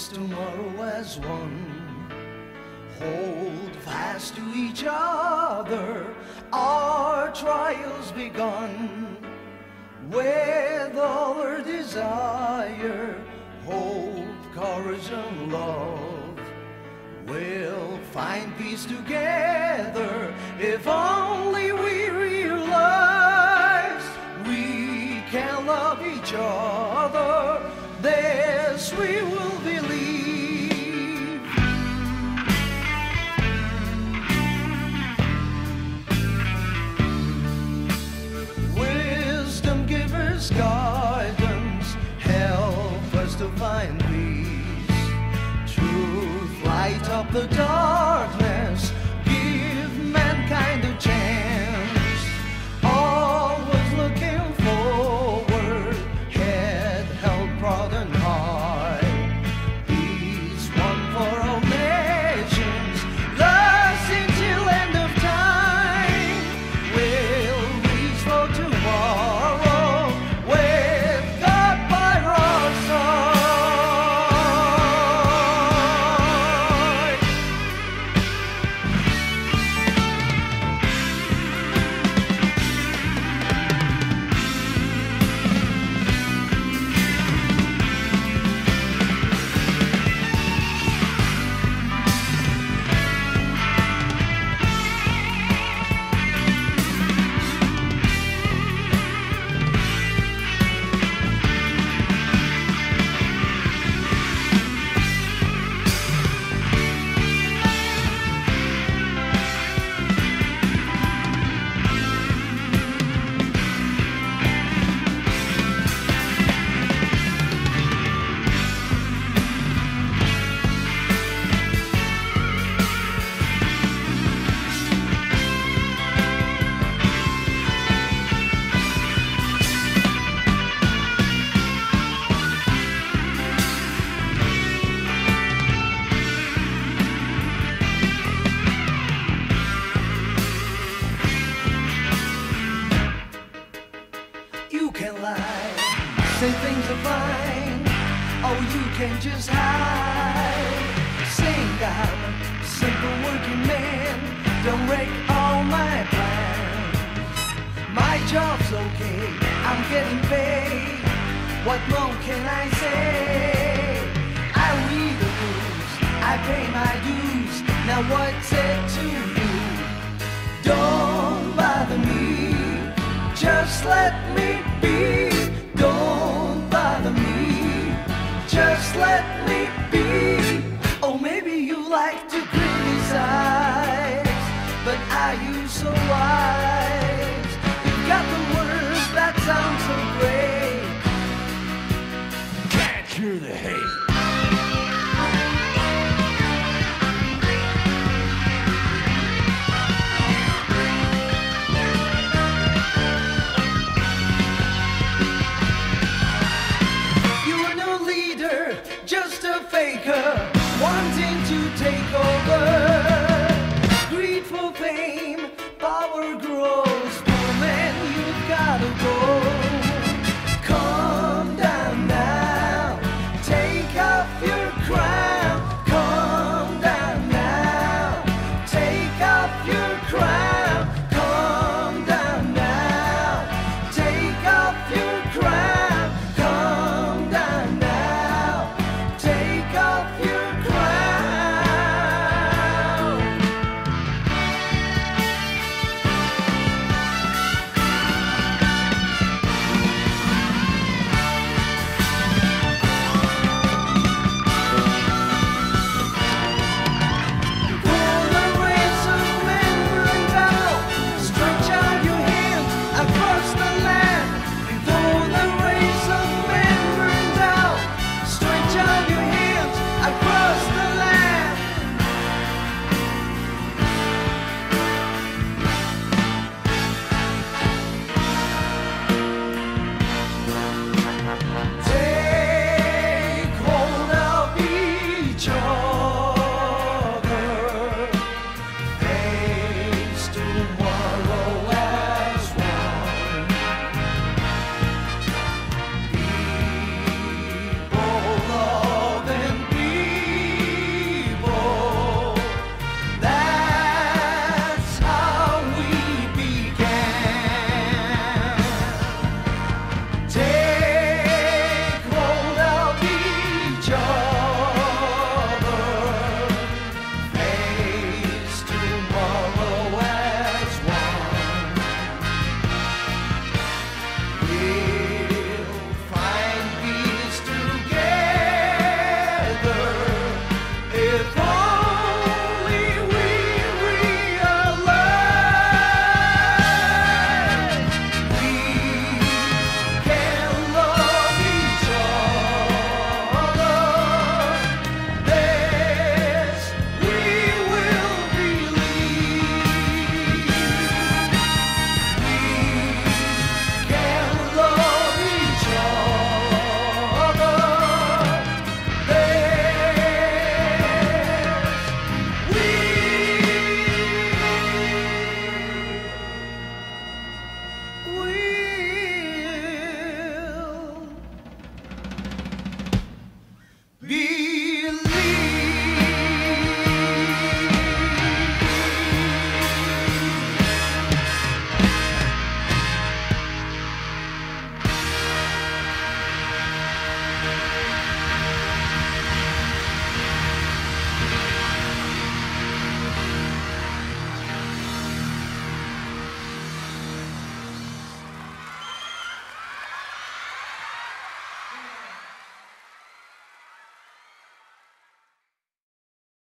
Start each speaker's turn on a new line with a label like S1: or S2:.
S1: face tomorrow as one. Hold fast to each other, our trials begun. With all our desire, hope, courage and love, we'll find peace together if only we realize we can love each other. This we will believe. Wisdom givers, guidance, help us to find peace. Truth light up the darkness, give mankind a chance. Always looking forward, head held proud and high. Peace won for all nations, lost until end of time. We'll reach for tomorrow with God by our side. You can lie, say things are fine, or you can just hide. Saying I'm a simple working man, don't break all my plans. My job's okay, I'm getting paid, what more can I say? I read the rules, I pay my dues, now what's it to you? Don't bother me, just let me be. Don't bother me, just let me be. Oh, maybe you like to criticize, but are you so wise? You've got the words that sound so great, can't hear the hate. Just a faker, wanting to take